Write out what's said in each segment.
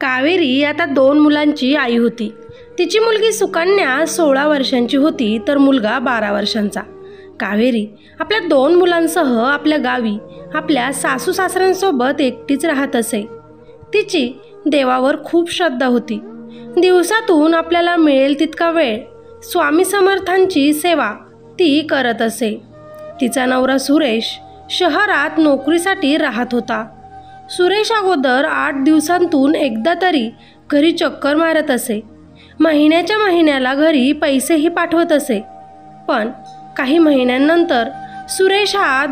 कावेरी आता 2 मुलांची आई होती. तिची मुलगी सुकन्या 16 वर्षांची होती तर मुलगा 12 वर्षांचा. कावेरी आपल्या 2 मुलांसह आपल्या गावी आपल्या सासू सासऱ्यांसोबत एकटीच राहत असे. तिची देवावर खूप श्रद्धा होती. दिवसातून आपल्याला मिळेल तितका वेळ स्वामी समर्थांची सेवा ती करत असे. तिचा नवरा सुरेश शहरात नोकरीसाठी राहत होता. सुरेश अगोदर 8 दिवसांतून एकदा तरी घरी चक्कर मारत असे. महिन्याच्या महिन्याला घरी पैसेही पाठवत असे. पण काही महिन्यांनंतर सुरेश हा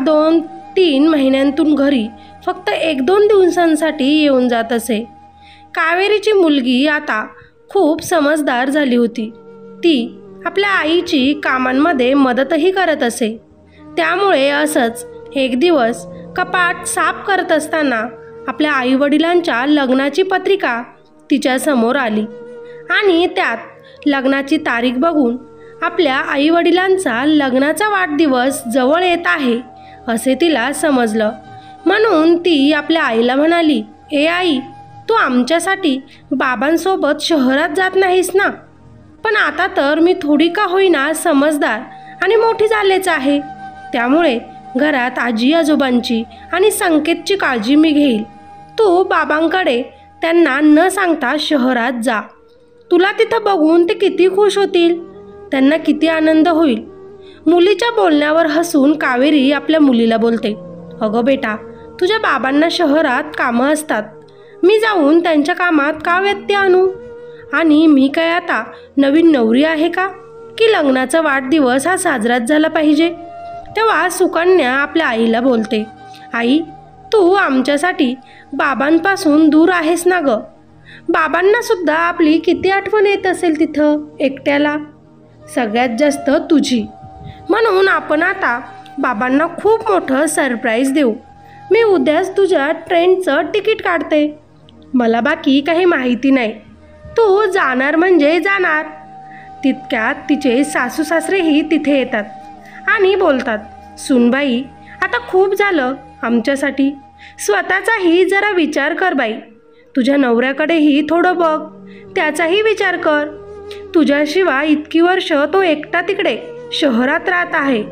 2-3 महिन्यांतून घरी फक्त 1-2 दिवसांसाठी येऊन जात असे. कावेरीची मुलगी आता खूप समजदार झाली होती. ती आपल्या आईची कामांमध्ये मदतही करत असे. त्यामुळे असंच एक दिवस कपाट साफ करत असताना आपल्या आईवडिलांच्या लग्नाची पत्रिका तिच्यासमोर आली आणि त्यात लग्नाची तारीख बघून आपल्या आईवडिलांचा लग्नाचा वाढदिवस जवळ येत आहे असे तिला समजलं. म्हणून ती आपल्या आईला म्हणाली, "ए आई, तू आमच्यासाठी बाबांसोबत शहरात जात नाहीस ना? पण आता तर मी थोडी का होईना समजदार आणि मोठी झालेच आहे. त्यामुळे घरात आजी आजोबांची आणि संकेतची काळजी मी घेईल. तू बाबांकडे त्यांना न सांगता शहरात जा. तुला तिथं बघून ते किती खुश होतील. त्यांना किती आनंद होईल." मुलीच्या बोलण्यावर हसून कावेरी आपल्या मुलीला बोलते, "अगं बेटा, तुझ्या बाबांना शहरात कामं असतात. मी जाऊन त्यांच्या कामात का व्यत्यय आणू? आणि मी काय आता नवीन नवरी आहे का की लग्नाचा वाढदिवस हा साजराच झाला पाहिजे?" तेव्हा सुकन्या आपल्या आईला बोलते, "आई, तू आमच्यासाठी बाबांपासून दूर आहेस ना गं? बाबांना सुद्धा आपली किती आठवण येत असेल तिथं एकट्याला. सगळ्यात जास्त तुझी. म्हणून आपण आता बाबांना खूप मोठं सरप्राईज देऊ. मी उद्याच तुझ्या ट्रेनचं तिकीट काढते. मला बाकी काही माहिती नाही. तू जाणार म्हणजे जाणार." तितक्यात तिचे सासू सासरेही तिथे येतात आणि बोलतात, "सुनबाई, आता खूप झालं आमच्यासाठी. स्वतःचाही जरा विचार कर बाई. तुझ्या नवऱ्याकडेही थोडं बघ. त्याचाही विचार कर. तुझ्याशिवाय इतकी वर्ष तो एकटा तिकडे शहरात राहत आहे.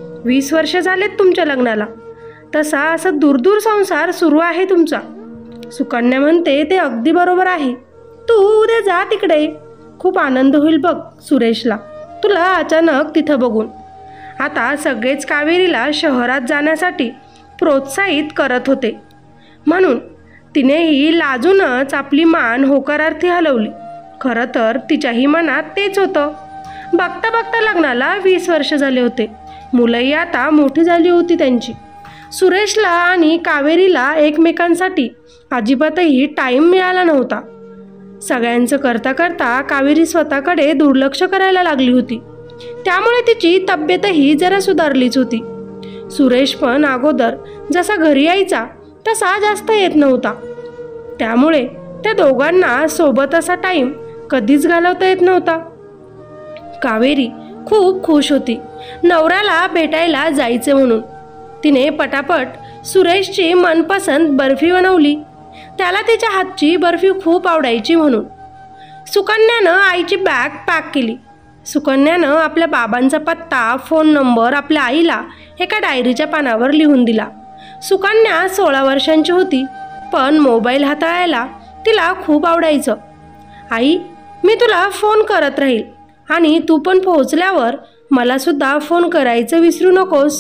20 वर्ष झालेत तुमच्या लग्नाला. तसा असं दूरदूर संसार सुरू आहे तुमचा." सुकन्या म्हणते, "ते अगदी बरोबर आहे. तू उद्या जा तिकडे. खूप आनंद होईल बघ सुरेशला तुला अचानक तिथं बघून." आता सगळेच कावेरीला शहरात जाण्यासाठी प्रोत्साहित करत होते. म्हणून तिनेही लाजूनच आपली मान होकारार्थी हलवली. खरं तर तिच्याही मनात तेच होतं. बघता बघता लग्नाला 20 वर्ष झाले होते. मुलंही आता मोठी झाली होती त्यांची. सुरेशला आणि कावेरीला एकमेकांसाठी अजिबातही टाईम मिळाला नव्हता. सगळ्यांचं करता करता कावेरी स्वतःकडे दुर्लक्ष करायला लागली होती. त्यामुळे तिची तब्येतही जरा सुधारलीच होती. सुरेश पण अगोदर जसा घरी यायचा तसा जास्त येत नव्हता. त्यामुळे त्या दोघांना सोबत असा टाईम कधीच घालवता येत नव्हता. कावेरी खूप खुश होती नवऱ्याला भेटायला जायचे म्हणून. तिने पटापट सुरेशची मनपसंत बर्फी बनवली. त्याला तिच्या हातची बर्फी खूप आवडायची म्हणून. सुकन्यानं आईची बॅग पॅक केली. सुकन्यानं आपल्या बाबांचा पत्ता, फोन नंबर आपल्या आईला एका डायरीच्या पानावर लिहून दिला. सुकन्या 16 वर्षांची होती, पण मोबाईल हाताळायला तिला खूप आवडायचं. "आई, मी तुला फोन करत राहील आणि तू पण पोहोचल्यावर मलासुद्धा फोन करायचं विसरू नकोस."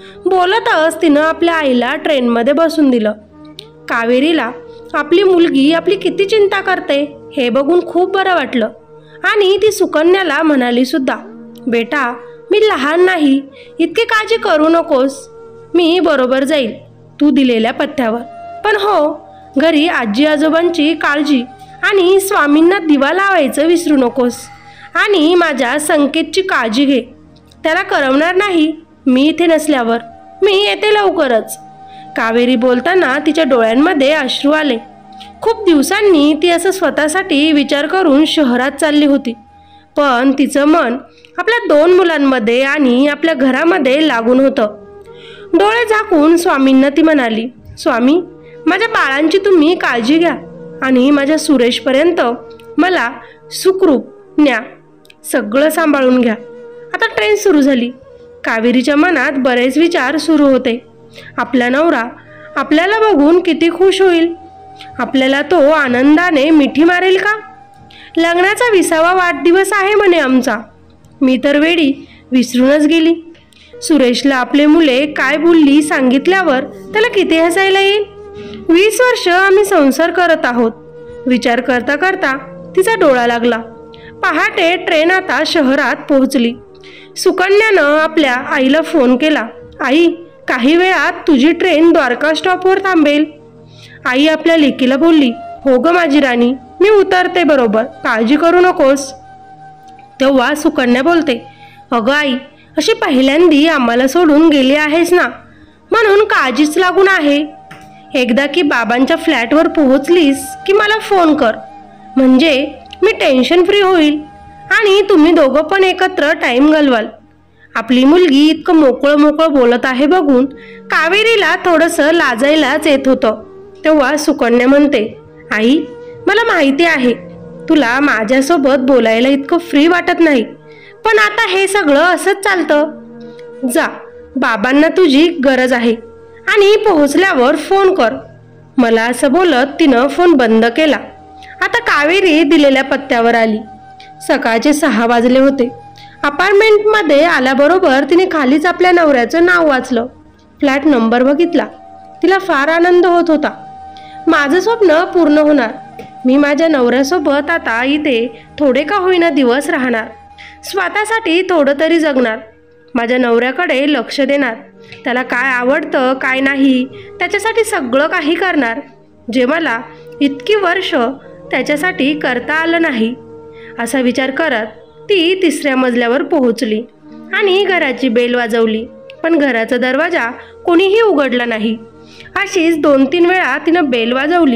बोलतच तिनं आपल्या आईला ट्रेनमध्ये बसून दिलं. कावेरीला आपली मुलगी आपली किती चिंता करते हे बघून खूप बरं वाटलं आणि ती सुकन्याला म्हणाली सुद्धा, "बेटा, मी लहान नाही, इतकी काळजी करू नकोस. मी बरोबर जाईल तू दिलेल्या पत्त्यावर. पण हो, घरी आजी आजोबांची काळजी आणि स्वामींना दिवा लावायचं विसरू नकोस. आणि माझ्या संकेतची काळजी घे. त्याला करवणार नाही मी इथे नसल्यावर. मी येते लवकरच." कावेरी बोलताना तिच्या डोळ्यांमध्ये अश्रू आले. खूप दिवसांनी ती असं स्वतःसाठी विचार करून शहरात चालली होती. पण तिचं मन आपल्या 2 मुलांमध्ये आणि आपल्या घरामध्ये लागून होतं. डोळे झाकून स्वामींना ती म्हणाली, "स्वामी, माझ्या बाळांची तुम्ही काळजी घ्या आणि माझ्या सुरेशपर्यंत मला सुखरूप न्या. सगळं सांभाळून घ्या. आता ट्रेन सुरू झाली. कावेरीच्या मनात बरेच विचार सुरू होते. आपला नवरा आपल्याला बघून किती खुश होईल. आपल्याला तो आनंदाने मिठी मारेल का? लग्नाचा 20वा वाढदिवस आहे म्हणे आमचा. मी तर वेडी विसरूनच गेली. सुरेशला आपले मुले काय बोलली सांगितल्यावर त्याला किती हसायला येईल. 20 वर्ष आम्ही संसार करत आहोत. विचार करता करता तिचा डोळा लागला. पहाटे ट्रेन आता शहरात पोहोचली. सुकन्यानं आपल्या आईला फोन केला. आई, काही वेळात तुझी ट्रेन द्वारका स्टॉपवर थांबेल. आई आपल्या लेकीला बोलली, हो ग माझी राणी, मी उतरते बरोबर, काळजी करू नकोस. तेव्हा सुकन्या बोलते, अगं आई, अशी पहिल्यांदी आम्हाला सोडून गेली आहेस ना, म्हणून काळजीच लागून आहे. एकदा की बाबांच्या फ्लॅटवर पोहोचलीस की मला फोन कर, म्हणजे मी टेन्शन फ्री होईल आणि तुम्ही दोघं पण एकत्र टाईम घालवाल. आपली मुलगी इतकं मोकळं मोकळं बोलत आहे बघून कावेरीला थोडंसं लाजायलाच येत होतं. तेव्हा सुकन्या म्हणते, आई, मला माहिती आहे तुला माझ्यासोबत बोलायला इतकं फ्री वाटत नाही, पण आता हे सगळं असंच चालतं. जा, बाबांना तुझी गरज आहे आणि पोहोचल्यावर फोन कर. मला असं बोलत तिनं फोन बंद केला. आता कावेरी दिलेल्या पत्त्यावर आली. सकाळचे 6 वाजले होते. अपार्टमेंटमध्ये आल्याबरोबर तिने खालीच आपल्या नवऱ्याचं नाव वाचलं. फ्लॅट नंबर बघितला. तिला फार आनंद होत होता. माझं स्वप्न पूर्ण होणार. मी माझ्या नवऱ्यासोबत आता इथे थोडे का होईना दिवस राहणार. स्वतःसाठी थोडं तरी जगणार. माझ्या नवऱ्याकडे लक्ष देणार. त्याला काय आवडतं काय नाही त्याच्यासाठी सगळं काही करणार, जे मला इतकी वर्ष त्याच्यासाठी करता आलं नाही. असा विचार करत ती 3ऱ्या मजल्यावर पोहोचली आणि घराची बेल वाजवली, पण घराचा दरवाजा कोणीही उघडला नाही. अशीच 2-3 वेळा तिनं बेल वाजवली.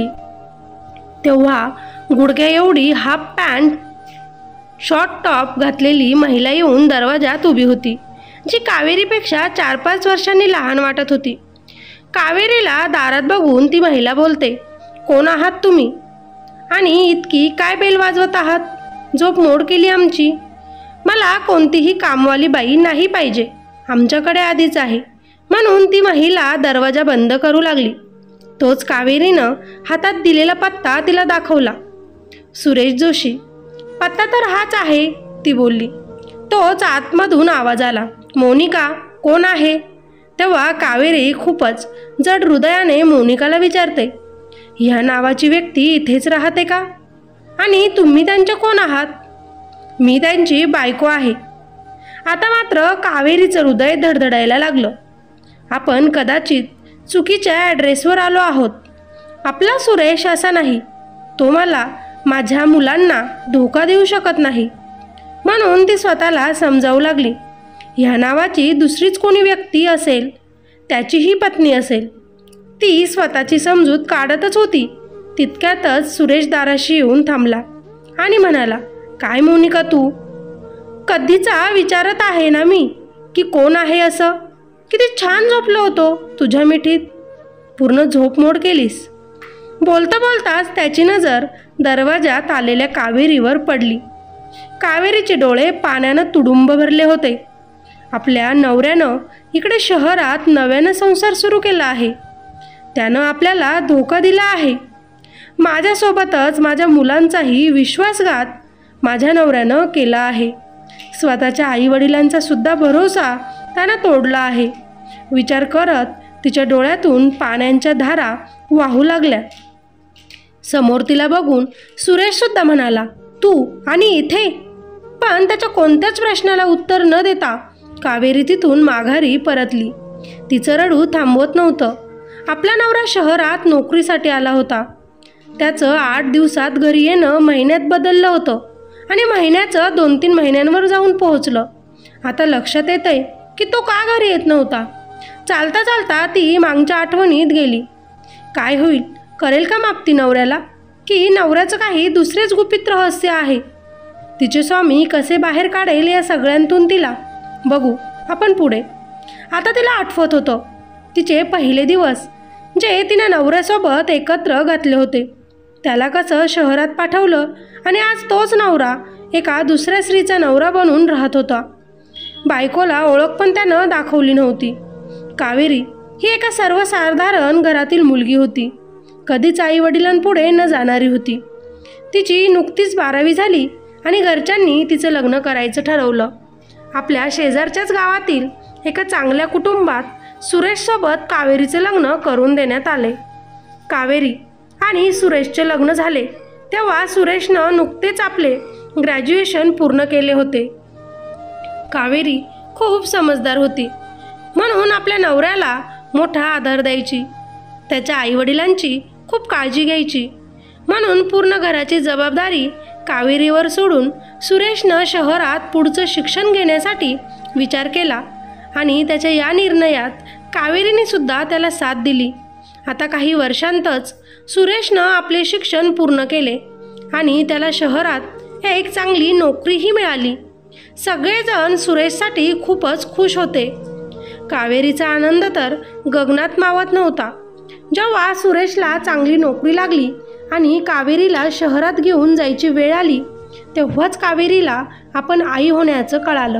तेव्हा गुडघ्या एवढी हाफ पॅन्ट शॉर्ट टॉप घातलेली महिला येऊन दरवाजात उभी होती, जी कावेरीपेक्षा 4-5 वर्षांनी लहान वाटत होती. कावेरीला दारात बघून ती महिला बोलते, कोण आहात तुम्ही आणि इतकी काय बेल वाजवत आहात? झोप मोड केली आमची. मला कोणतीही कामवाली बाई नाही पाहिजे, आमच्याकडे आधीच आहे. म्हणून ती महिला दरवाजा बंद करू लागली. तोच कावेरीनं हातात दिलेला पत्ता तिला दाखवला. सुरेश जोशी. पत्ता तर हाच आहे, ती बोलली. तोच आतमधून आवाज आला, मोनिका कोण आहे? तेव्हा कावेरी खूपच जड हृदयाने मोनिकाला विचारते, ह्या नावाची व्यक्ती इथेच राहते का? आणि तुम्ही त्यांच्या कोण आहात? मी त्यांची बायको आहे. आता मात्र कावेरीचं हृदय धडधडायला लागलं. आपण कदाचित चुकीच्या ॲड्रेसवर आलो आहोत. आपला सुरेश असा नाही. तो मला माझ्या मुलांना धोका देऊ शकत नाही. म्हणून ती स्वतःला समजावू लागली. ह्या नावाची दुसरीच कोणी व्यक्ती असेल, त्याचीही पत्नी असेल. ती स्वतःची समजूत काढतच होती. तितक्यातच सुरेश दाराशी येऊन थांबला आणि म्हणाला, काय मोनिका, तू कधीचा विचारत आहे ना मी की कोण आहे असं. किती छान झोपलो होतो तुझ्या मिठीत. पूर्ण झोप मोड केलीस. बोलता बोलताच त्याची नजर दरवाजात आलेल्या कावेरीवर पडली. कावेरीचे डोळे पाण्यानं तुडुंब भरले होते. आपल्या नवऱ्यानं इकडे शहरात नव्यानं संसार सुरू केला आहे. त्यानं आपल्याला धोका दिला आहे. माझ्यासोबतच माझ्या मुलांचाही विश्वासघात माझ्या नवऱ्यानं केला आहे. स्वतःच्या आईवडिलांचा सुद्धा भरोसा त्यानं तोडला आहे. विचार करत तिच्या डोळ्यातून पाण्याच्या धारा वाहू लागल्या. समोर तिला बघून सुरेशसुद्धा म्हणाला, तू आणि इथे? पण त्याच्या कोणत्याच प्रश्नाला उत्तर न देता कावेरी तिथून माघारी परतली. तिचं रडू थांबवत नव्हतं. आपला नवरा शहरात नोकरीसाठी आला होता. त्याचं 8 दिवसात घरी येणं महिन्यात बदललं होतं आणि महिन्याचं 2-3 महिन्यांवर जाऊन पोहोचलं. आता लक्षात येतंय की तो का घरी येत नव्हता. चालता चालता ती मागच्या आठवणीत गेली. काय होईल, करेल का मागती नवऱ्याला, की नवऱ्याचं काही दुसरेच गुपित रहस्य आहे. तिचे स्वामी कसे बाहेर काढेल या सगळ्यांतून तिला बघू आपण पुढे. आता तिला आठवत होतं तिचे पहिले दिवस, जे तिने नवऱ्यासोबत एकत्र घातले होते. त्याला कसं शहरात पाठवलं आणि आज तोच नवरा एका दुसऱ्या स्त्रीचा नवरा बनून राहत होता. बायकोला ओळख पण त्यानं दाखवली नव्हती. कावेरी ही एका सर्वसाधारण घरातील मुलगी होती. कधीच आईवडिलांपुढे न जाणारी होती. तिची नुकतीच 12वी झाली आणि घरच्यांनी तिचं लग्न करायचं ठरवलं. आपल्या शेजारच्याच गावातील एका चांगल्या कुटुंबात सुरेशसोबत कावेरीचं लग्न करून देण्यात आले. कावेरी आणि सुरेशचे लग्न झाले तेव्हा सुरेशनं नुकतेच आपले ग्रॅज्युएशन पूर्ण केले होते. कावेरी खूप समजदार होती, म्हणून आपल्या नवऱ्याला मोठा आधार द्यायची. त्याच्या आईवडिलांची खूप काळजी घ्यायची. म्हणून पूर्ण घराची जबाबदारी कावेरीवर सोडून सुरेशनं शहरात पुढचं शिक्षण घेण्यासाठी विचार केला आणि त्याच्या या निर्णयात कावेरीने सुद्धा त्याला साथ दिली. आता काही वर्षांतच सुरेशनं आपले शिक्षण पूर्ण केले आणि त्याला शहरात एक चांगली नोकरीही मिळाली. सगळेजण सुरेशसाठी खूपच खुश होते. कावेरीचा आनंद तर गगनात मावत नव्हता. जेव्हा सुरेशला चांगली नोकरी लागली आणि कावेरीला शहरात घेऊन जायची वेळ आली तेव्हाच कावेरीला आपण आई होण्याचं कळालं.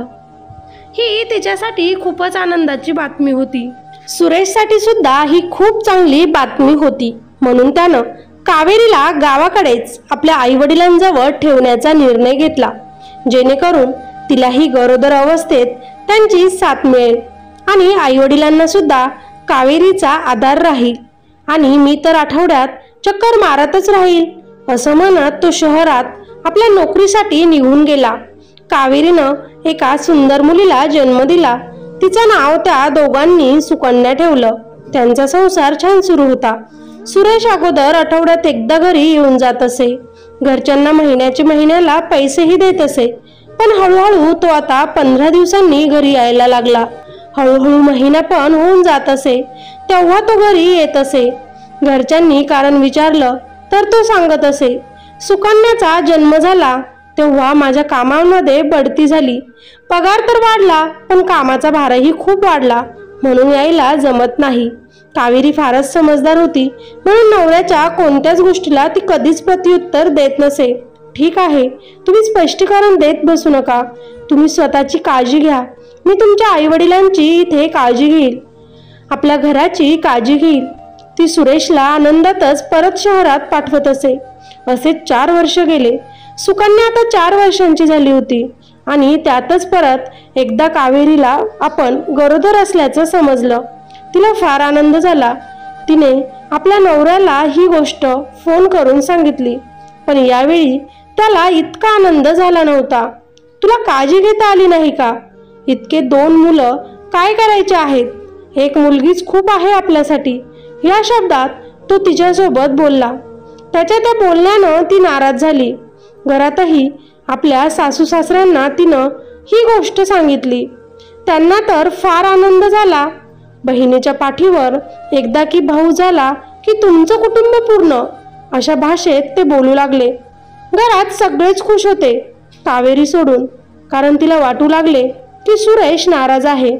ही तिच्यासाठी खूपच आनंदाची बातमी होती. सुरेशसाठी सुद्धा ही खूप चांगली बातमी होती. म्हणून त्यानं कावेरीला गावाकडेच आपल्या आईवडिलांजवळ ठेवण्याचा निर्णय घेतला, जेणेकरून तिलाही गरोदर अवस्थेत त्यांची साथ मिळेल आणि आईवडिलांना सुद्धा कावेरीचा आधार राहील आणि मी तर आठवड्यात चक्कर मारतच राहील, असं म्हणत तो शहरात आपल्या नोकरीसाठी निघून गेला. कावेरीनं एका सुंदर मुलीला जन्म दिला. तिचं नाव त्या दोघांनी सुकन्या ठेवलं. त्यांचा संसार छान सुरू होता. सुरेश अगोदर आठवड्यात एकदा घरी येऊन जात असे. घरच्यांना महिन्याला पैसेही देत असे. पण हळूहळू तो आता 15 दिवसांनी घरी यायला लागला. हळूहळू महिना पण होऊन जात असे तेव्हा तो घरी येत असे. घरच्यांनी कारण विचारलं तर तो सांगत असे, सुकन्याचा जन्म झाला तेव्हा माझ्या कामामध्ये बढती झाली. पगार तर वाढला पण कामाचा भारही खूप वाढला, म्हणून यायला जमत नाही. कावेरी फारच समजदार होती, म्हणून नवऱ्याच्या कोणत्याच गोष्टीला ती कधीच प्रत्युत्तर देत नसे. ठीक आहे, तुम्ही स्पष्टीकरण देत बसू नका. तुम्ही स्वतःची काळजी घ्या. मी तुमच्या आईवडिलांची इथे काळजी घेईल, आपल्या घराची काळजी घेईल. ती सुरेशला आनंदातच परत शहरात पाठवत असे. असे 4 वर्ष गेले. सुकन्या आता 4 वर्षांची झाली होती आणि त्यातच परत एकदा कावेरीला आपण गरोदर असल्याचं समजलं. तिला फार आनंद झाला. तिने आपल्या नवऱ्याला ही गोष्ट फोन करून सांगितली, पण यावेळी त्याला इतका आनंद झाला नव्हता. तुला काळजी घेता आली नाही का? इतके 2 मुलं काय करायचे आहेत? एक मुलगीच खूप आहे आपल्यासाठी. या शब्दात तो तिच्यासोबत बोलला. त्याच्या त्या बोलण्यानं ती नाराज झाली. घरातही आपल्या सासू सासऱ्यांना तिनं ही गोष्ट सांगितली. त्यांना तर फार आनंद झाला. बहिणीच्या पाठीवर एकदा की भाऊ झाला की तुमचं कुटुंब पूर्ण, अशा भाषेत ते बोलू लागले. घरात सगळेच खुश होते, कावेरी सोडून, कारण तिला वाटू लागले की सुरेश नाराज आहे.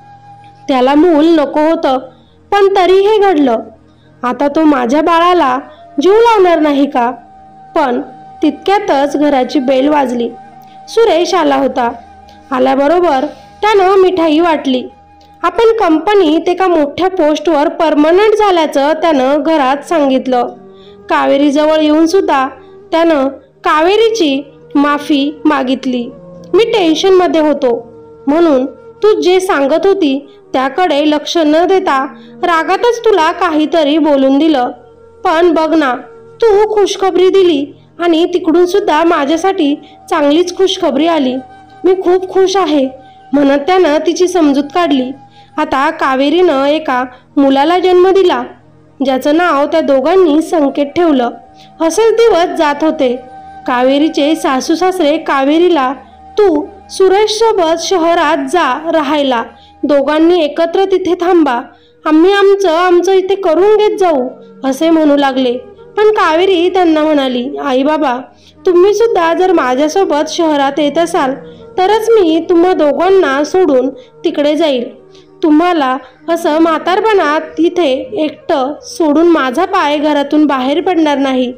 त्याला मूल नको होतं, पण तरी हे घडलं. आता तो माझ्या बाळाला जीव लावणार नाही का? पण तितक्यातच घराची बेल वाजली. सुरेश आला होता. आल्याबरोबर त्यानं मिठाई वाटली. आपण कंपनीत एका मोठ्या पोस्टवर परमनंट झाल्याचं त्यानं घरात सांगितलं. कावेरीजवळ येऊन सुद्धा त्यानं कावेरीची माफी मागितली. मी टेन्शनमध्ये होतो म्हणून तू जे सांगत होती त्याकडे लक्ष न देता रागातच तुला काहीतरी बोलून दिलं. पण बघ ना, तू खुशखबरी दिली आणि तिकडून सुद्धा माझ्यासाठी चांगलीच खुशखबरी आली. मी खूप खुश आहे, म्हणत त्यानं तिची समजूत काढली. आता कावेरीनं एका मुलाला जन्म दिला, ज्याचं नाव त्या दोघांनी संकेत ठेवलं. असेच दिवस जात होते. कावेरीचे सासू सासरे कावेरीला तू सुरेशसोबत शहरात जा राहायला, दोघांनी एकत्र तिथे थांबा, आम्ही आमचं इथे करून घेत जाऊ, असे म्हणू लागले. पण कावेरी त्यांना म्हणाली, आई बाबा, तुम्ही सुद्धा जर माझ्यासोबत शहरात येत असाल तरच मी तुम्हा दोघांना सोडून तिकडे जाईल. तुम्हाला असं म्हातारपणात तिथे एकटं सोडून माझा पाय घरातून बाहेर पडणार नाही.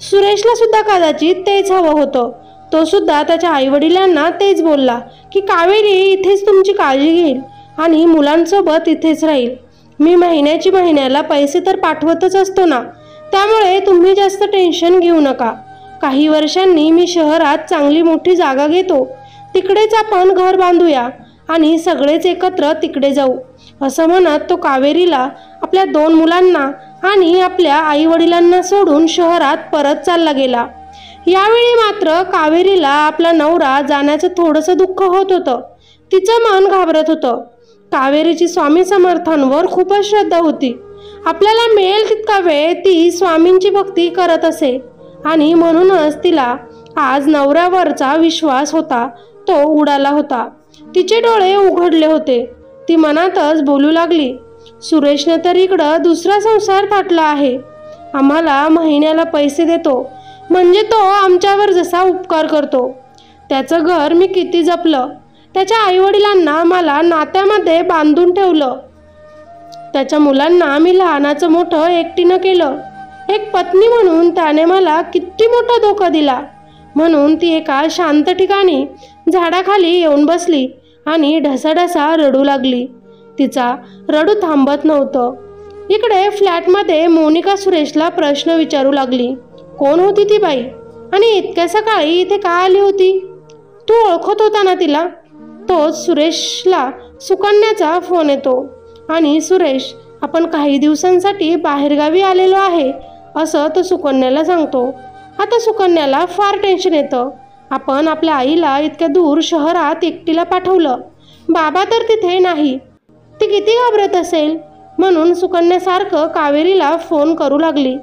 सुरेशला सुद्धा कदाचित तेच हवं होतं. तो सुद्धा त्याच्या आईवडिलांना तेच बोलला की कावेरी इथेच तुमची काळजी घेईल आणि मुलांसोबत इथेच राहील. मी महिन्याला पैसे तर पाठवतच असतो ना, त्यामुळे तुम्ही जास्त टेन्शन घेऊ नका. काही वर्षांनी मी शहरात चांगली मोठी जागा घेतो, तिकडेच आपण घर बांधूया आणि सगळेच एकत्र तिकडे जाऊ, असं म्हणत तो कावेरीला आपल्या 2 मुलांना आणि आपल्या आईवडिलांना सोडून शहरात परत चालला गेला. यावेळी मात्र कावेरीला आपला नवरा जाण्याचं थोडंसं दुःख होत होतं. तिचं मन घाबरत होतं. कावेरीची स्वामी समर्थांवर खूपच श्रद्धा होती. आपल्याला मिळेल तितका वेळ ती स्वामींची भक्ती करत असे आणि म्हणूनच तिला आज नवऱ्यावरचा विश्वास होता तो उडाला होता. तिचे डोळे उघडले होते. ती मनातच बोलू लागली, सुरेशने तर इकडं दुसरा संसार थाटला आहे. आम्हाला महिन्याला पैसे देतो म्हणजे तो आमच्यावर जसा उपकार करतो. त्याचं घर मी किती जपलं, त्याच्या आईवडिलांना मला नात्यामध्ये बांधून ठेवलं, त्याच्या मुलांना मी लहानाचं मोठं एकटीनं केलं. एक पत्नी म्हणून त्याने मला किती मोठा धोका दिला. म्हणून ती एका शांत ठिकाणी झाडाखाली येऊन बसली आणि ढसाढसा रडू लागली. तिचा रडू थांबत नव्हतं. इकडे फ्लॅटमध्ये मोनिका सुरेशला प्रश्न विचारू लागली, कोण होती ती बाई आणि इतक्या सकाळी इथे का आली होती? तू ओळखत होता ना तिला? तोच सुरेशला सुकन्याचा फोन येतो आणि सुरेश, आपण काही दिवसांसाठी बाहेरगावी आलेलो आहे असं तो सुकन्याला सांगतो. आता सुकन्याला फार टेन्शन येतं. आपण आपल्या आईला इतक्या दूर शहरात एकटीला पाठवलं, बाबा तर तिथे नाही, ती किती घाबरत असेल. म्हणून सुकन्यासारखं कावेरीला फोन करू लागली.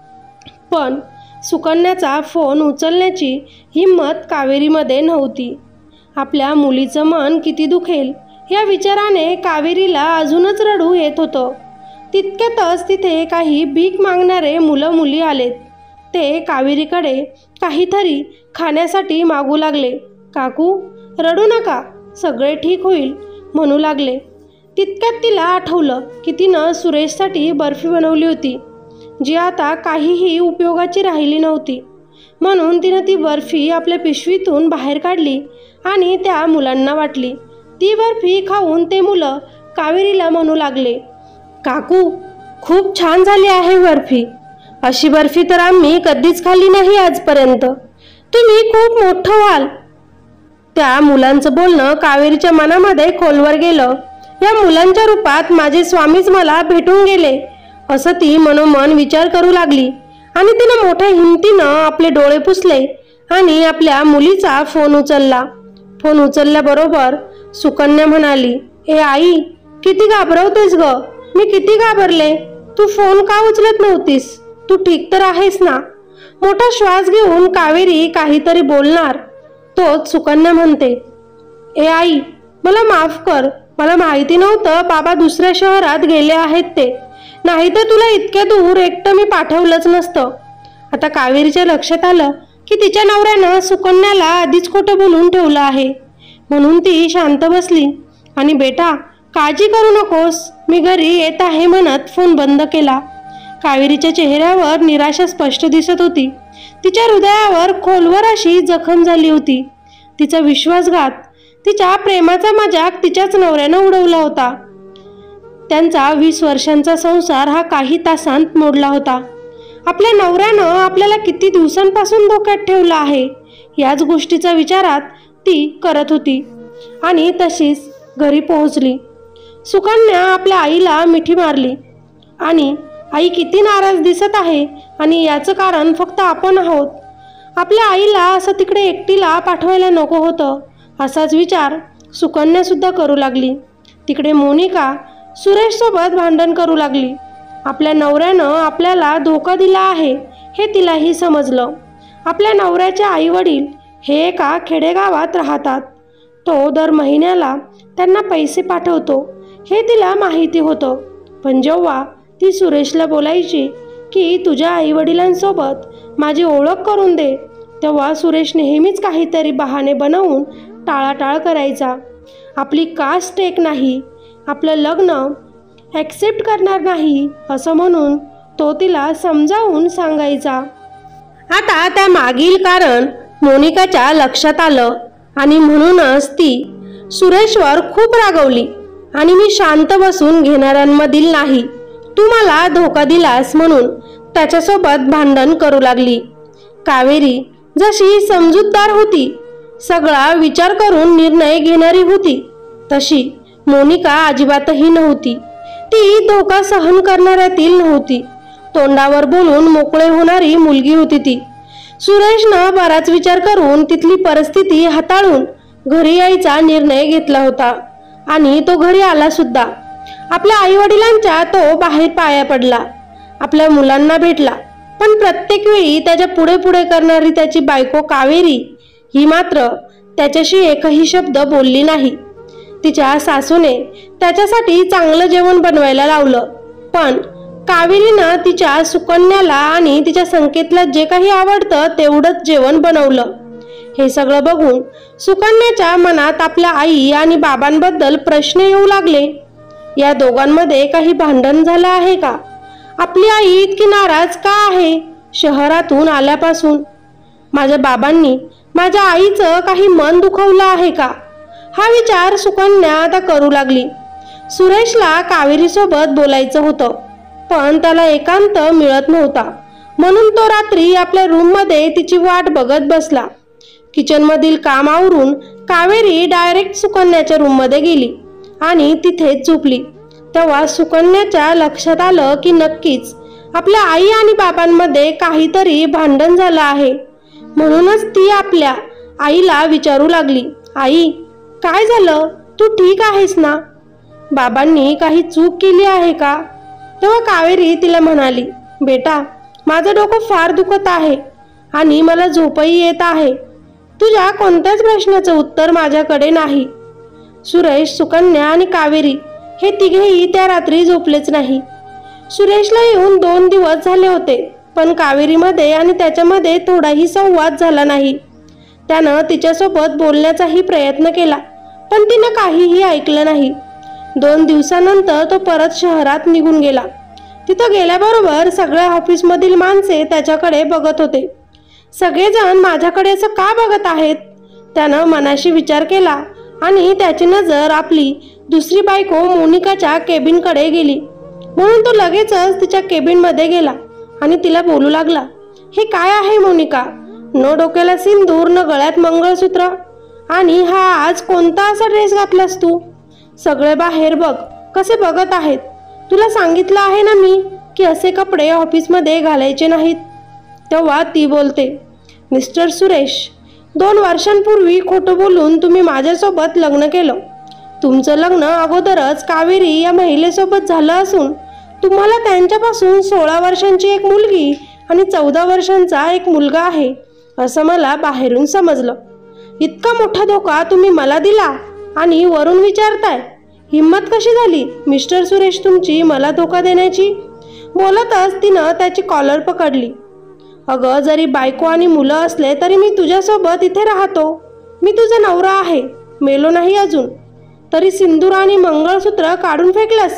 पण सुकन्याचा फोन उचलण्याची हिंमत कावेरीमध्ये नव्हती. आपल्या मुलीचं मन किती दुखेल या विचाराने कावेरीला अजूनच रडू येत होतं. तितक्यातच तिथे काही भीक मागणारे मुलं मुली आलेत. ते कावेरीकडे काहीतरी खाण्यासाठी मागू लागले. काकू, रडू नका, सगळे ठीक होईल म्हणू लागले. तितक्यात तिला आठवलं की तिनं सुरेशसाठी बर्फी बनवली होती, जी आता काहीही उपयोगाची राहिली नव्हती. म्हणून तिनं ती बर्फी आपल्या पिशवीतून बाहेर काढली आणि त्या मुलांना वाटली. ती बर्फी खाऊन ते मुलं कावेरीला म्हणू लागले, काकू, खूप छान झाली आहे बर्फी. अशी बर्फी तर आम्ही कधीच खाल्ली नाही आजपर्यंत. तुम्ही खूप मोठं व्हाल. त्या मुलांचं बोलणं कावेरीच्या मनामध्ये खोलवर गेलं. या मुलांच्या रूपात माझे स्वामीच मला भेटून गेले असं ती मनोमन विचार करू लागली. आणि तिनं मोठ्या हिमतीनं आपले डोळे पुसले आणि आपल्या मुलीचा फोन उचलला. फोन उचलल्याबरोबर सुकन्या म्हणाली, ए आई, किती घाबरवतेस ग? मी किती घाबरले. तू फोन का उचलत नव्हतीस? तू ठीक तर आहेस ना? मोठा श्वास घेऊन कावेरी काहीतरी बोलणार तोच सुकन्या म्हणते, ए आई, मला माफ कर. मला माहिती नव्हतं बाबा दुसऱ्या शहरात गेले आहेत ते, नाहीतर तुला इतक्या दूर एकटं मी पाठवलंच नसतं. आता कावेरीच्या लक्षात आलं की तिच्या नवऱ्यानं सुकन्याला आधीच खोटं बोलून ठेवलं आहे. म्हणून ती शांत बसली आणि बेटा, काळजी करू नकोस, मी घरी येत आहे म्हणत फोन बंद केला. कावेरीच्या चेहऱ्यावर निराशा स्पष्ट दिसत होती. तिच्या हृदयावर खोलवर अशी जखम झाली होती. तिचा विश्वासघात, तिच्या प्रेमाचा मजाक तिच्याच नवऱ्यानं उडवला होता. त्यांचा 20 वर्षांचा संसार हा काही तासांत मोडला होता. आपल्या नवऱ्यानं आपल्याला किती दिवसांपासून धोक्यात ठेवलं आहे याच गोष्टीचा विचारात ती करत होती. आणि तशीच घरी पोहोचली. सुकन्या आपल्या आईला मिठी मारली आणि आई किती नाराज दिसत आहे आणि याचं कारण फक्त आपण आहोत. आपल्या आईला असं तिकडे एकटीला पाठवायला नको होतं असाच विचार सुकन्या सुद्धा करू लागली. तिकडे मोनिका सुरेशसोबत भांडण करू लागली. आपल्या नवऱ्यानं आपल्याला धोका दिला आहे हे तिलाही समजलं. आपल्या नवऱ्याचे आईवडील हे एका खेडेगावात राहतात. तो दर महिन्याला त्यांना पैसे पाठवतो हे तिला माहिती होतं. पण जेव्हा ती सुरेशला बोलायची की तुझ्या आईवडिलांसोबत माझी ओळख करून दे, तेव्हा सुरेश नेहमीच काहीतरी बहाणे बनवून टाळाटाळ करायचा. आपली कास्ट एक नाही, आपलं लग्न ॲक्सेप्ट करणार नाही असं म्हणून तो तिला समजावून सांगायचा. आता त्या मागील कारण मोनिकाच्या लक्षात आलं आणि म्हणूनच ती सुरेशवर खूप रागवली आणि मी शांत बसून घेणाऱ्यांमधील नाही, तू मला धोका दिलास म्हणून त्याच्यासोबत भांडण करू लागली. कावेरी जशी समजूतदार होती, सगळा विचार करून निर्णय घेणारी होती, तशी मोनिका अजिबातही नव्हती. ती धोका सहन करणाऱ्यातील नव्हती. तोंडावर बोलून मोकळे होणारी मुलगी होती ती. सुरेशनं बराच विचार करून तिथली परिस्थिती हाताळून घरी यायचा निर्णय घेतला होता आणि तो घरी आला सुद्धा. आपल्या आईवडिलांच्या तो बाहेर पाया पडला, आपल्या मुलांना भेटला, पण प्रत्येक वेळी त्याच्या पुढे पुढे करणारी त्याची बायको कावेरी ही मात्र त्याच्याशी एकही शब्द बोलली नाही. तिच्या सासूने त्याच्यासाठी चांगलं जेवण बनवायला लावलं, पण कावेरीनं तिच्या सुकन्याला आणि तिच्या संकेतला जे काही आवडतं तेवढंच जेवण बनवलं. हे सगळं बघून सुकन्याच्या मनात आपल्या आई आणि बाबांबद्दल प्रश्न येऊ लागले. या दोघांमध्ये काही भांडण झालं आहे का? आपली आई इतकी नाराज का आहे शहरातून आल्यापासून? माझ्या बाबांनी माझ्या आईचं काही मन दुखवलं आहे का? हा विचार सुकन्या आता करू लागली. सुरेशला कावेरीसोबत बोलायचं होतं, पण त्याला एकांत मिळत नव्हता, म्हणून तो रात्री आपल्या रूममध्ये तिची वाट बघत बसला. किचनमधील काम आवरून कावेरी डायरेक्ट सुकन्याच्या रूममध्ये गेली आणि तिथेच झोपली. तेव्हा सुकन्याच्या लक्षात आलं की नक्कीच आपल्या आई आणि बाबांमध्ये काहीतरी भांडण झालं आहे. म्हणूनच ती आपल्या आईला विचारू लागली, आई काय झालं? तू ठीक आहेस ना? बाबांनी काही चूक केली आहे का? तेव्हा कावेरी तिला म्हणाली, बेटा माझं डोकं फार दुखत आहे आणि मला झोपही येत आहे. तुझ्या कोणत्याच प्रश्नाचं उत्तर माझ्याकडे नाही. सुरेश, सुकन्या आणि कावेरी हे तिघेही त्या रात्री झोपलेच नाही. सुरेशला येऊन 2 दिवस झाले होते, पण कावेरीमध्ये आणि त्याच्यामध्ये थोडाही संवाद झाला नाही. त्यानं तिच्यासोबत बोलण्याचाही प्रयत्न केला, पण तिनं काहीही ऐकलं नाही. 2 दिवसानंतर तो परत शहरात निघून गेला. तिथं गेल्याबरोबर सगळ्या ऑफिसमधील माणसे त्याच्याकडे बघत होते. सगळेजण माझ्याकडे असं का बघत आहेत? त्यानं मनाशी विचार केला आणि त्याची नजर आपली दुसरी बायको मोनिकाच्या केबिनकडे गेली. म्हणून तो लगेचच तिच्या केबिनमध्ये गेला आणि तिला बोलू लागला, हे काय आहे मोनिका? न डोक्याला सिंदूर, न गळ्यात मंगळसूत्र, आणि हा आज कोणता असा ड्रेस घातलास तू? सगळे बाहेर बघ कसे बघत आहेत. तुला सांगितलं आहे ना मी की असे कपडे ऑफिसमध्ये घालायचे नाहीत. तेव्हा ती बोलते, मिस्टर सुरेश, 2 वर्षांपूर्वी खोटं बोलून तुम्ही माझ्यासोबत लग्न केलं. तुमचं लग्न अगोदरच कावेरी या महिलेसोबत झालं असून तुम्हाला त्यांच्यापासून 16 वर्षांची एक मुलगी आणि 14 वर्षांचा एक मुलगा आहे असं मला बाहेरून समजलं. इतका मोठा धोका तुम्ही मला दिला आणि वरून विचारताय, हिम्मत कशी झाली मिस्टर सुरेश तुमची मला धोका देण्याची? बोलतच तिनं त्याची कॉलर पकडली. अगं, जरी बायको आणि मुलं असले तरी मी तुझ्यासोबत इथे राहतो. मी तुझा नवरा आहे, मेलो नाही अजून. तरी सिंदूर आणि मंगळसूत्र काढून फेकलंस.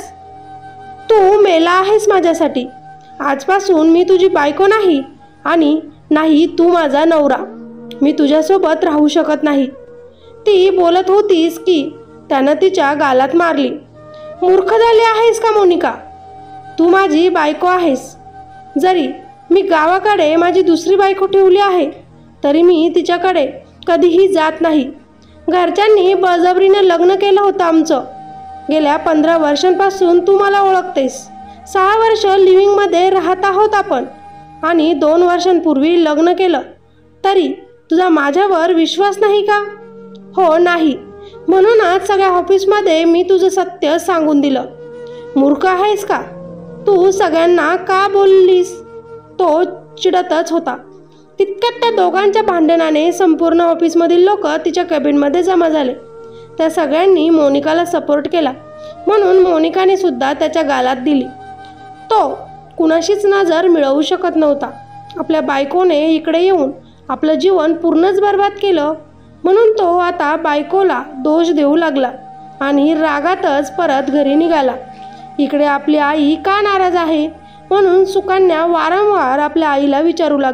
तू मेला आहेस माझ्यासाठी. आजपासून मी तुझी बायको नाही आणि नाही तू माझा नवरा. मी तुझ्यासोबत राहू शकत नाही. ती बोलत होतीस की त्यानं तिच्या गालात मारली. मूर्ख झाली आहेस का मोनिका? तू माझी बायको आहेस. जरी मी गावाकडे माझी दुसरी बायको ठेवली आहे तरी मी तिच्याकडे कधीही जात नाही. घरच्यांनी बळजबरीने लग्न केलं होतं आमचं. गेल्या 15 वर्षांपासून तू मला ओळखतेस. 6 वर्ष लिव्हिंगमध्ये राहत आहोत आपण आणि 2 वर्षांपूर्वी लग्न केलं. तरी तुझा माझ्यावर विश्वास नाही का? हो, नाही. म्हणूनच सगळ्या ऑफिसमध्ये मी तुझं सत्य सांगून दिलं. मूर्ख आहेस का? तू सगळ्यांना का बोललीस? तो चिडतच होता. तितक्यात त्या दोघांच्या भांडणाने संपूर्ण ऑफिसमधील लोक तिच्या कॅबिनमध्ये जमा झाले. त्या सगळ्यांनी मोनिकाला सपोर्ट केला, म्हणून मोनिकाने सुद्धा त्याच्या गालात दिली. तो कुणाशीच नजर मिळवू शकत नव्हता. आपल्या बायकोने इकडे येऊन आपलं जीवन पूर्णच बर्बाद केलं, म्हणून तो आता बायकोला दोष देऊ लागला आणि रागातच परत घरी निघाला. इकडे आपली आई का नाराज आहे म्हणून सुकन्या वारंवार आपल्या आईला विचारू लागली.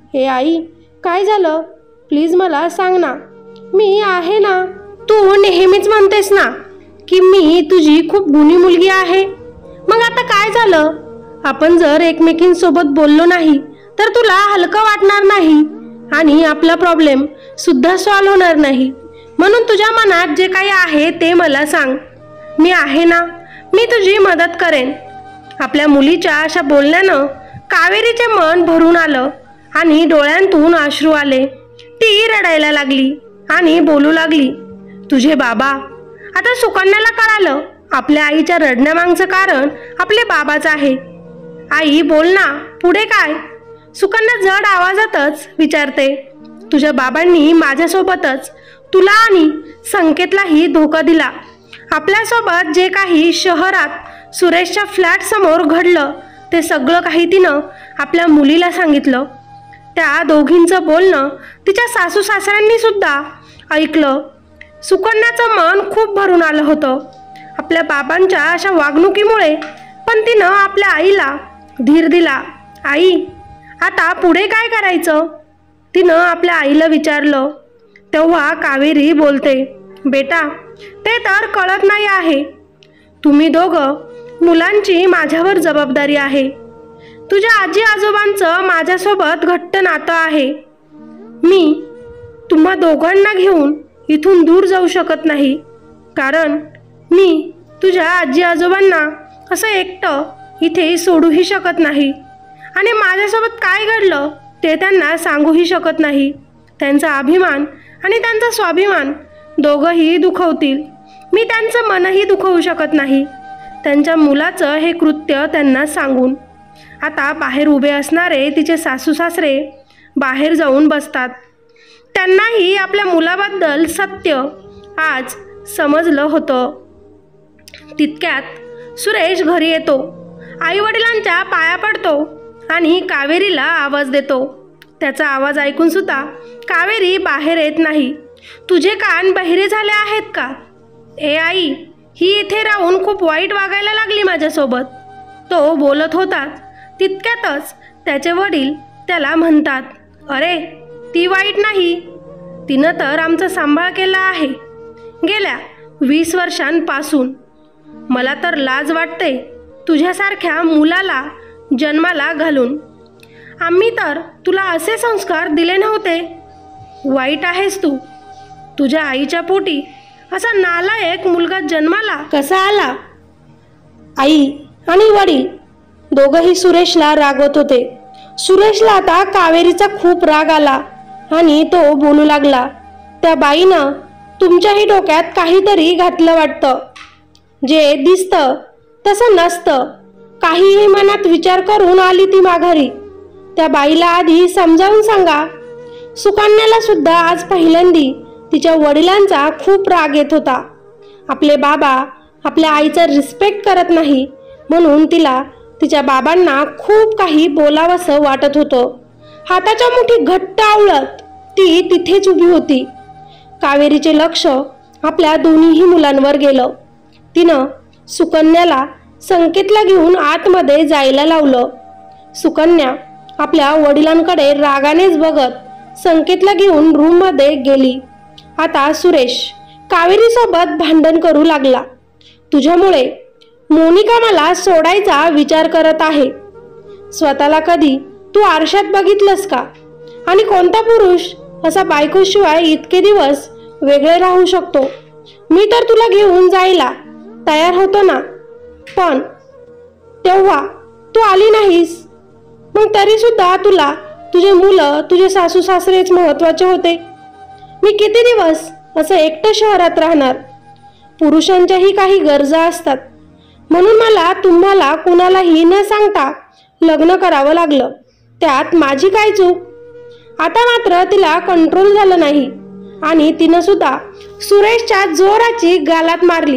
हे आई, काय झालं? प्लीज मला सांग ना. मी आहे ना. तू नेहमीच म्हणतेस ना की मी तुझी खूप गुणी मुलगी आहे. मग आता काय झालं? आपण जर एकमेकींसोबत बोललो नाही तर तुला हलकं वाटणार नाही आणि आपला प्रॉब्लेम सुद्धा सॉल्व्ह होणार नाही. म्हणून तुझ्या मनात जे काही आहे ते मला सांग. मी आहे ना. मी तुझी मदत करेन. आपल्या मुलीच्या अशा बोलण्यानं कावेरीचे मन भरून आलं आणि डोळ्यांतून अश्रू आले. ती रडायला लागली आणि बोलू लागली, तुझे बाबा. आता सुकन्याला कळालं आपल्या आईच्या रडण्यामागचं कारण आपले बाबाच आहे. आई बोल ना, पुढे काय? सुकन्या जड आवाजातच विचारते, तुझ्या बाबांनी माझ्यासोबतच तुला आणि संकेतलाही धोका दिला. आपल्यासोबत जे काही शहरात सुरेशच्या फ्लॅट समोर घडलं ते सगळं काही तिनं आपल्या मुलीला सांगितलं. त्या दोघींचं बोलणं तिच्या सासू सासऱ्यांनी सुद्धा ऐकलं. सुकन्याचं मन खूप भरून आलं होतं आपल्या बाबांच्या अशा वागणुकीमुळे. पण तिनं आपल्या आईला धीर दिला. आई, आता पुढे काय करायचं? तिनं आपल्या आईला विचारलं. तेव्हा कावेरी बोलते, बेटा, ते तर कळत नाही आहे. तुम्ही दोघं मुलांची माझ्यावर जबाबदारी आहे. तुझ्या आजी आजोबांचं माझ्यासोबत घट्ट नातं आहे. मी तुम्हा दोघांना घेऊन इथून दूर जाऊ शकत नाही, कारण मी तुझ्या आजी आजोबांना असं एकटं इथे सोडूही शकत नाही आणि माझ्यासोबत काय घडलं ते त्यांना सांगूही शकत नाही. त्यांचा अभिमान आणि त्यांचा स्वाभिमान दोघंही दुखवतील. मी त्यांचं मनही दुखवू शकत नाही त्यांच्या मुलाचं हे कृत्य त्यांना सांगून. आता बाहेर उभे असणारे तिचे सासू सासरे बाहेर जाऊन बसतात. त्यांनाही आपल्या मुलाबद्दल सत्य आज समजलं होतं. तितक्यात सुरेश घरी येतो. आईवडिलांच्या पाया पडतो आणि कावेरीला आवाज देतो. त्याचा आवाज ऐकून सुद्धा कावेरी बाहेर येत नाही. तुझे कान बहिरे झाले आहेत का? ए आई, ही इथे राहून खूप वाईट वागायला लागली माझ्यासोबत. तो बोलत होता तितक्यातच त्याचे वडील त्याला म्हणतात, अरे, ती वाईट नाही. तिनं तर आमचा सांभाळ केला आहे गेल्या 20 वर्षांपासून. मला तर लाज वाटते तुझ्यासारख्या मुलाला जन्माला घालून. आम्ही तर तुला असे संस्कार दिले नव्हते. वाईट आहेस तू. तुझ्या आईच्या पोटी असा नालायक मुलगा जन्माला कसा आला? आई आणि वडील दोघंही सुरेशला रागवत होते. सुरेशला आता कावेरीचा खूप राग आला आणि तो बोलू लागला, त्या बाईनं तुमच्याही डोक्यात काहीतरी घातलं वाटतं. जे दिसतं तसं नसतं. काहीही मनात विचार करून आली ती माघारी. त्या बाईला आधी समजावून सांगा. सुकन्याला सुद्धा आज पहिल्यांदी तिच्या वडिलांचा खूप राग येत होता. आपले बाबा आपल्या आईचा रिस्पेक्ट करत नाही म्हणून तिला तिच्या बाबांना खूप काही बोलावंसं वाटत होतं. हाताच्या मुठी घट्ट आवळत ती तिथेच उभी होती. कावेरीचे लक्ष आपल्या दोन्हीही मुलांवर गेलं. तिनं सुकन्याला संकेतला घेऊन आतमध्ये जायला लावलं. सुकन्या आपल्या वडिलांकडे रागानेच बघत संकेतला घेऊन रूममध्ये गेली. आता सुरेश कावेरीसोबत भांडण करू लागला. तुझ्यामुळे मोनिका मला सोडायचा विचार करत आहे. स्वतःला कधी तू आरशात बघितलंस का? आणि कोणता पुरुष असा बायकोशिवाय इतके दिवस वेगळे राहू शकतो? मी तर तुला घेऊन जायला तयार होतो ना, पण तेव्हा तू आली नाहीस. मग तरी सुद्धा तुला तुझे मुलं, तुझे सासू सासरेच महत्वाचे होते. मी किती दिवस असं एकटं शहरात राहणार? पुरुषांच्याही काही गरजा असतात. म्हणून मला तुम्हाला कुणालाही न सांगता लग्न करावं लागलं. त्यात माझी काय चूक? आता मात्र तिला कंट्रोल झालं नाही आणि तिनं सुद्धा सुरेशच्या जोराची गालात मारली.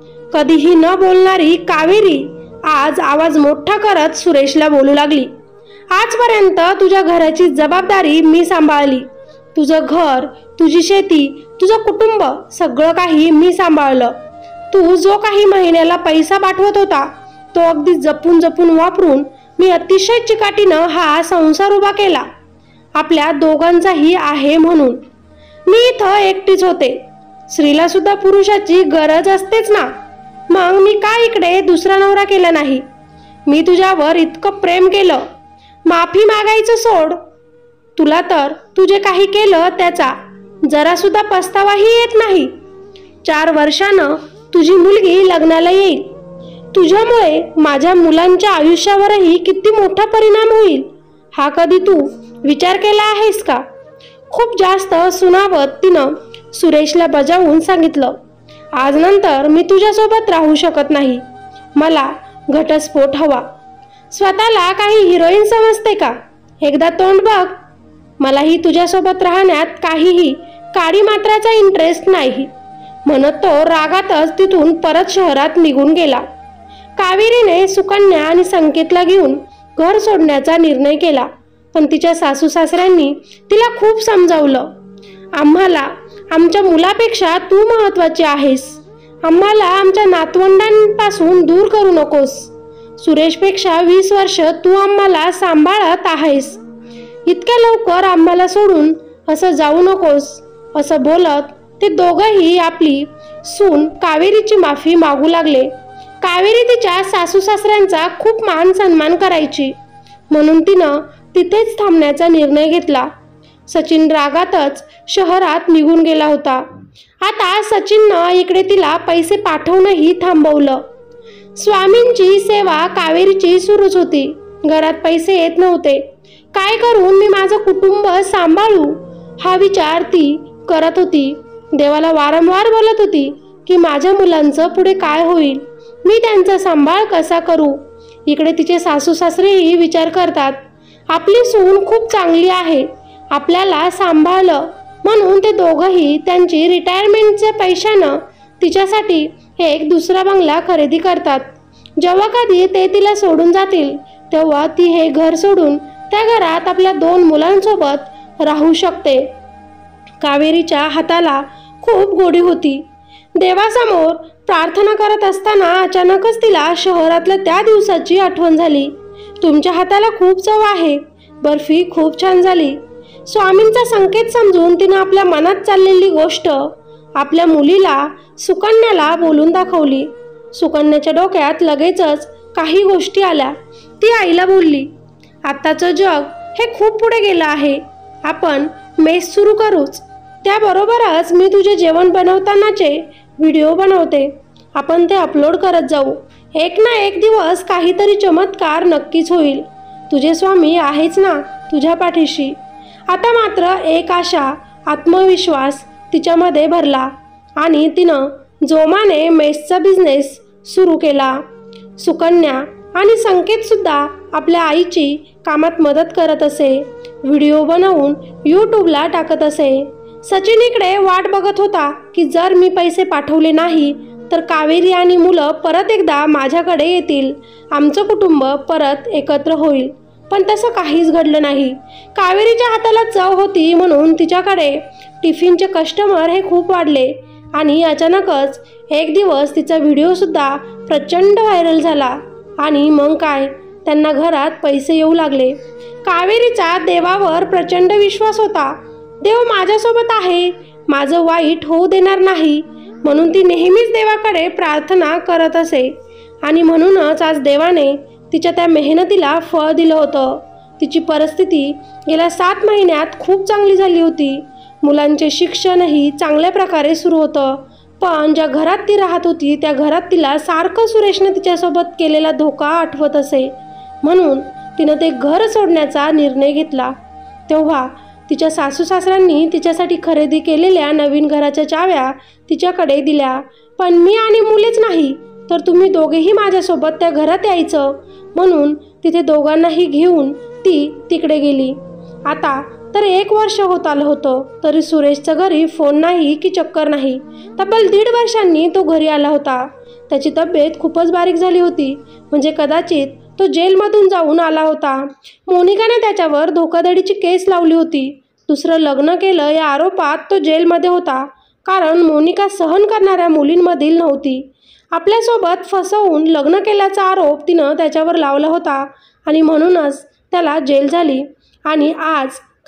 कधीही न बोलणारी कावेरी आज आवाज मोठा करत सुरेशला बोलू लागली, आजपर्यंत तुझ्या घराची जबाबदारी मी सांभाळली. तुझं घर, तुझी शेती, तुझं कुटुंब सगळं काही मी सांभाळलं. तू जो काही महिन्याला पैसा पाठवत होता तो अगदी जपून जपून वापरून मी अतिशय चिकाटीनं हा संसार उभा केला. आपल्या दोघांचाही आहे म्हणून. मी इथं एकटीच होते. स्त्रीला सुद्धा पुरुषाची गरज असतेच ना. मग मी का इकडे दुसरा नवरा केला नाही? मी तुझ्यावर इतकं प्रेम केलं. माफी मागायचं सोड. तुला तर तुझे काही केलं त्याचा जरा सुद्धा पस्तावाही येत नाही. 4 वर्षानं तुझी मुलगी लग्नाला येईल. तुझ्यामुळे माझ्या मुलांच्या आयुष्यावरही किती मोठा परिणाम होईल हा कधी तू विचार केला आहेस का? खूप जास्त सुनावत तिनं सुरेशला बजावून सांगितलं, आज नंतर मी तुझ्यासोबत राहू शकत नाही. मला घटस्फोट हवा. स्वतःला काही हिरोईन समजते का? एकदा तोंड बघ. मलाही तुझ्यासोबत राहण्यात काहीही काडी मात्राचा इंटरेस्ट नाही. म्हणत तो रागातच तिथून परत शहरात निघून गेला. कावेरीने सुकन्या आणि संकेतला घेऊन घर सोडण्याचा निर्णय केला. पण तिच्या सासू सासऱ्यांनी तिला खूप समजावलं. आम्हाला आमच्या मुलापेक्षा तू महत्त्वाची आहेस. आम्हाला आमच्या नातवंडांपासून दूर करू नकोस. सुरेशपेक्षा 20 वर्ष तू आम्हाला सांभाळत आहेस. इतक्या लवकर आम्हाला सोडून असं जाऊ नकोस. असं बोलत ते दोघंही आपली सून कावेरीची माफी मागू लागले. कावेरी तिच्या सासू सासऱ्यांचा खूप मान सन्मान करायची म्हणून तिनं तिथेच थांबण्याचा निर्णय घेतला. सचिन रागातच शहरात निघून गेला होता. आता सचिननं इकडे तिला पैसे पाठवणंही थांबवलं. स्वामींची सेवा कावेरीची सुरूच होती. घरात पैसे येत नव्हते. काय करून मी माझं कुटुंब सांभाळू हा विचार ती करत होती. देवाला वारंवार बोलत होती की माझ्या मुलांचं पुढे काय होईल, मी त्यांचा सांभाळ कसा करू. इकडे तिचे सासू सासरेही विचार करतात, आपली सून खूप चांगली आहे, आपल्याला सांभाळलं म्हणून ते दोघंही त्यांची रिटायरमेंटच्या पैशानं तिच्यासाठी एक दुसरा बंगला खरेदी करतात. जेव्हा कधी ते तिला सोडून जातील तेव्हा ती हे घर सोडून त्या घरात आपल्या 2 मुलांसोबत राहू शकते. कावेरीच्या हाताला खूप गोडी होती. देवासमोर प्रार्थना करत असताना अचानकच तिला शहरातल्या त्या दिवसाची आठवण झाली. तुमच्या हाताला खूप चव आहे. बर्फी खूप छान झाली. स्वामींचा संकेत समजून तिनं आपल्या मनात चाललेली गोष्ट आपल्या मुलीला सुकन्याला बोलून दाखवली. सुकन्याच्या डोक्यात लगेचच काही गोष्टी आल्या. ती आईला बोलली, आत्ताचं जग हे खूप पुढे गेलं आहे. आपण मेस सुरू करूच. त्याबरोबरच मी तुझे जेवण बनवतानाचे व्हिडिओ बनवते. आपण ते अपलोड करत जाऊ. एक ना एक दिवस काहीतरी चमत्कार नक्कीच होईल. तुझे स्वामी आहेच ना तुझ्या पाठीशी. आता मात्र एक आशा, आत्मविश्वास तिच्यामध्ये भरला आणि तिनं जोमाने मेसचा बिझनेस सुरू केला. सुकन्या आणि संकेत सुद्धा आपल्या आईची कामात मदत करत असे. व्हिडिओ बनवून यूट्यूबला टाकत असे. सचिन इकडे वाट बघत होता की जर मी पैसे पाठवले नाही तर कावेरी आणि मुलं परत एकदा माझ्याकडे येतील. आमचं कुटुंब परत एकत्र होईल. पण तसं काहीच घडलं नाही. कावेरीच्या हाताला चव होती म्हणून तिच्याकडे टिफिनचे कस्टमर हे खूप वाढले आणि अचानकच एक दिवस तिचा व्हिडिओसुद्धा प्रचंड व्हायरल झाला. आणि मग काय, त्यांना घरात पैसे येऊ लागले. कावेरीचा देवावर प्रचंड विश्वास होता. देव माझ्यासोबत आहे, माझं वाईट होऊ देणार नाही म्हणून ती नेहमीच देवाकडे प्रार्थना करत असे. आणि म्हणूनच आज देवाने तिच्या त्या मेहनतीला फळ दिलं होतं. तिची परिस्थिती गेल्या 7 महिन्यात खूप चांगली झाली होती. मुलांचे शिक्षणही चांगल्या प्रकारे सुरू होतं. पण ज्या घरात ती राहत होती त्या घरात तिला सारखं सुरेशने तिच्यासोबत केलेला धोका आठवत असे. म्हणून तिनं ते घर सोडण्याचा निर्णय घेतला. तेव्हा तिच्या सासू सासऱ्यांनी तिच्यासाठी खरेदी केलेल्या नवीन घराच्या चाव्या तिच्याकडे दिल्या. पण मी आणि मुलेच नाही तर तुम्ही दोघेही माझ्यासोबत त्या घरात यायचं म्हणून तिथे दोघांनाही घेऊन ती तिकडे गेली. आता तर 1 वर्ष होत आलं होतं तरी सुरेशच्या घरी फोन नाही की चक्कर नाही. तब्बल 1.5 वर्षांनी तो घरी आला होता. त्याची तब्येत खूपच बारीक झाली होती. म्हणजे कदाचित तो जेलमधून जाऊन आला होता. मोनिकाने त्याच्यावर धोकाधडीची केस लावली होती. दुसरं लग्न केलं या आरोपात तो जेलमध्ये होता. कारण मोनिका सहन करणाऱ्या मुलींमधील नव्हती. आपल्यासोबत फसवून लग्न केल्याचा आरोप तिनं त्याच्यावर लावला होता आणि म्हणूनच त्याला जेल झाली. आणि आज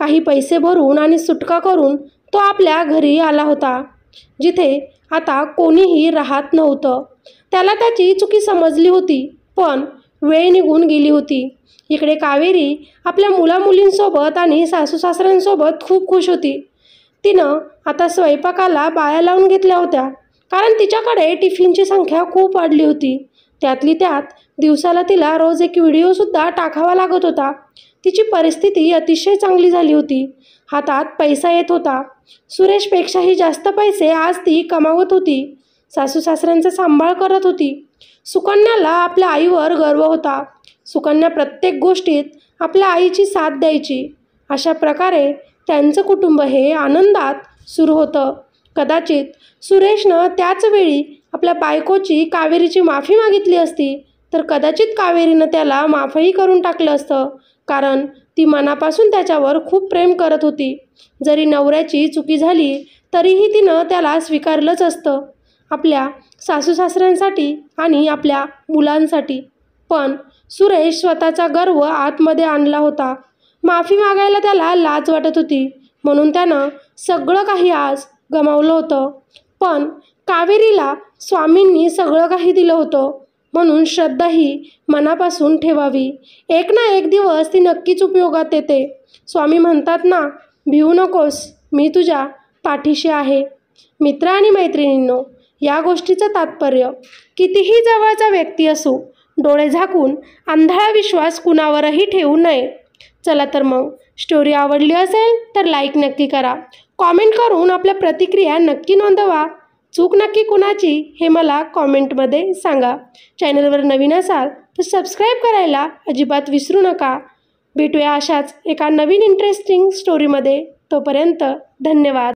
काही पैसे भरून आणि सुटका करून तो आपल्या घरी आला होता, जिथे आता कोणीही राहत नव्हतं. त्याला त्याची चुकी समजली होती, पण वेळ निघून गेली होती. इकडे कावेरी आपल्या मुलामुलींसोबत आणि सासूसासऱ्यांसोबत खूप खुश होती. तिनं आता स्वयंपाकाला बाया लावून घेतल्या होत्या, कारण तिच्याकडे टिफिनची संख्या खूप वाढली होती. त्यातली त्यात दिवसाला तिला रोज एक व्हिडिओसुद्धा टाकावा लागत होता. तिची परिस्थिती अतिशय चांगली झाली होती. हातात पैसा येत होता. सुरेशपेक्षाही जास्त पैसे आज ती कमावत होती. सासूसासऱ्यांचा सांभाळ करत होती. सुकन्याला आपल्या आईवर गर्व होता. सुकन्या प्रत्येक गोष्टीत आपल्या आईची साथ द्यायची. अशा प्रकारे त्यांचं कुटुंब हे आनंदात सुरू होतं. कदाचित सुरेशनं त्याच वेळी आपल्या बायकोची कावेरीची माफी मागितली असती, तर कदाचित कावेरीनं त्याला माफही करून टाकलं असतं, कारण ती मनापासून त्याच्यावर खूप प्रेम करत होती. जरी नवऱ्याची चुकी झाली तरीही तिनं त्याला स्वीकारलंच असतं, आपल्या सासूसासऱ्यांसाठी आणि आपल्या मुलांसाठी. पण सुरेश स्वतःचा गर्व आतमध्ये आणला होता. माफी मागायला त्याला लाज वाटत होती, म्हणून त्यानं सगळं काही आज गमावलं होतं. पण कावेरीला स्वामींनी सगळं काही दिलं होतं, म्हणून श्रद्धा ही मनापासून ठेवावी. एक ना एक दिवस ती नक्कीच उपयोगात येते. स्वामी म्हणतात ना, भिवू नकोस, मी तुझ्या पाठीशी आहे. मित्र आणि मैत्रिणींनो, या गोष्टीचं तात्पर्य कितीही जवळचा व्यक्ती असो, डोळे झाकून आंधळा विश्वास कुणावरही ठेवू नये. चला तर मग, स्टोरी आवडली असेल तर लाईक नक्की करा. कॉमेंट करून आपल्या प्रतिक्रिया नक्की नोंदवा. चूक नक्की कुणाची हे मला कॉमेंटमध्ये सांगा. चॅनलवर नवीन असाल तर सबस्क्राईब करायला अजिबात विसरू नका. भेटूया अशाच एका नवीन इंटरेस्टिंग स्टोरीमध्ये. तोपर्यंत धन्यवाद.